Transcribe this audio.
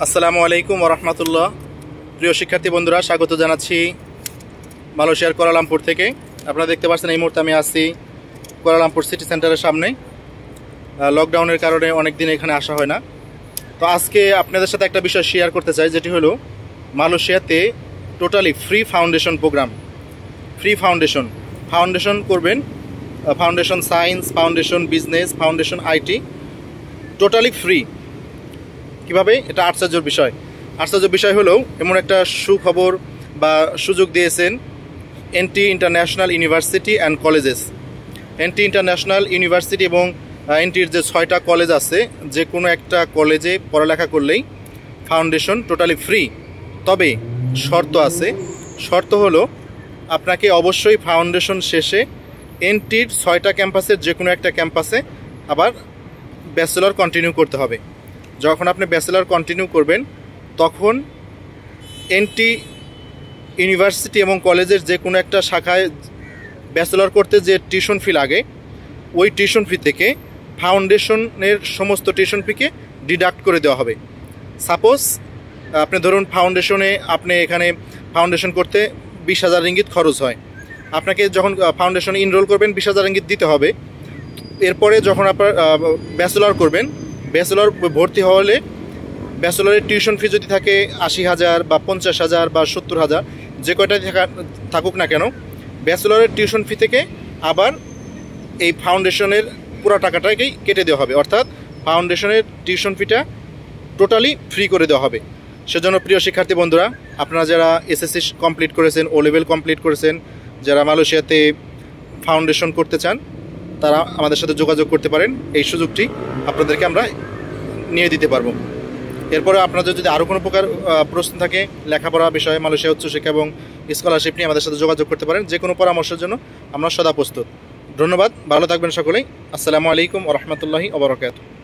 আসসালামু আলাইকুম ওয়া রাহমাতুল্লাহ। প্রিয় শিক্ষার্থী বন্ধুরা, স্বাগত জানাচ্ছি মালয়েশিয়ার কুয়ালালামপুর থেকে। আপনারা দেখতে পাচ্ছেন এই মুহূর্তে আমি আছি কুয়ালালামপুর সিটি সেন্টারের সামনে। লকডাউনের কারণে অনেক দিন এখানে আসা হয় না। তো আজকে আপনাদের সাথে একটা বিষয় শেয়ার করতে চাই, যেটি হলো মালয়েশিয়াতে totally free foundation program. Free foundation করবেন, foundation science, foundation business, foundation I T, totally free. কিভাবে? এটা আশ্চর্যের বিষয় হলেও এমন একটা সুখবর বা সুযোগ দিয়েছেন INTI international university and colleges. INTI international university এবং এনটির যে 6টা কলেজ আছে, যে কোনো একটা কলেজে পড়ালেখা করলেই ফাউন্ডেশন টোটালি ফ্রি। তবে শর্ত আছে। শর্ত হলো আপনাকে অবশ্যই ফাউন্ডেশন শেষে এনটির 6টা ক্যাম্পাসের যে কোনো একটা ক্যাম্পাসে আবার ব্যাচেলর কন্টিনিউ করতে হবে। যখন আপনি ব্যাচেলর কন্টিনিউ করবেন তখন এনটি ইউনিভার্সিটি এবং কলেজের যে কোনো একটা শাখায় ব্যাচেলর করতে যে টিউশন ফি লাগে, ওই টিউশন ফি থেকে ফাউন্ডেশনের সমস্ত টিউশন ফিকে ডিডাক্ট করে দেওয়া হবে। সাপোজ আপনি ধরুন আপনি এখানে ফাউন্ডেশন করতে 20,000 রিঙ্গিত খরচ হয়। আপনাকে যখন ফাউন্ডেশনে এনরোল করবেন 20,000 রিঙ্গিত দিতে হবে। এরপরে যখন আপনার ব্যাচেলর করবেন, ব্যাচেলর ভর্তি হলে ব্যাচেলরের টিউশন ফি যদি থাকে 80,000 বা 50,000 বা 70,000, যে কয়টা থাকুক না কেন, ব্যাচেলরের টিউশন ফি থেকে আবার এই ফাউন্ডেশনের পুরো টাকাটাকেই কেটে দেওয়া হবে। অর্থাৎ ফাউন্ডেশনের টিউশন ফিটা টোটালি ফ্রি করে দেওয়া হবে। সেজন্য প্রিয় শিক্ষার্থী বন্ধুরা, আপনারা যারা এসএসসি কমপ্লিট করেছেন, ও লেভেল কমপ্লিট করেছেন, যারা মালয়েশিয়াতে ফাউন্ডেশন করতে চান, তারা আমাদের সাথে যোগাযোগ করতে পারেন। এই সুযোগটি আপনাদেরকে আমরা নিয়ে দিতে পারবো। এরপরে আপনাদের যদি আরও কোনো প্রকার প্রশ্ন থাকে লেখাপড়া বিষয়ে, মালয়েশিয়া উচ্চশিক্ষা এবং স্কলারশিপ নিয়ে আমাদের সাথে যোগাযোগ করতে পারেন। যে কোনো পরামর্শের জন্য আমরা সদা প্রস্তুত। ধন্যবাদ, ভালো থাকবেন সকলেই। আসসালামু আলাইকুম ওয়া রাহমাতুল্লাহি ওয়া বারাকাতুহু।